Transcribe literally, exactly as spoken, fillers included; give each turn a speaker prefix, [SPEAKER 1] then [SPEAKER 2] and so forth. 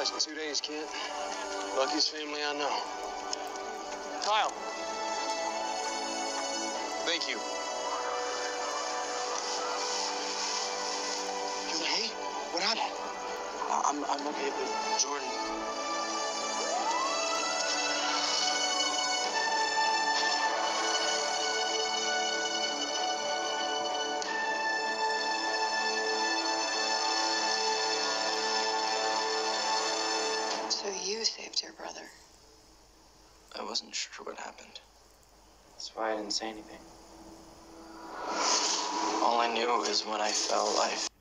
[SPEAKER 1] twice in two days, kid. Luckiest family I know. Kyle. Thank you.
[SPEAKER 2] You're like, hey, what happened?
[SPEAKER 1] I I'm, I'm okay, but Jordan...
[SPEAKER 3] So you saved your brother.
[SPEAKER 1] I wasn't sure what happened.
[SPEAKER 2] That's why I didn't say anything.
[SPEAKER 1] All I knew is when I fell, I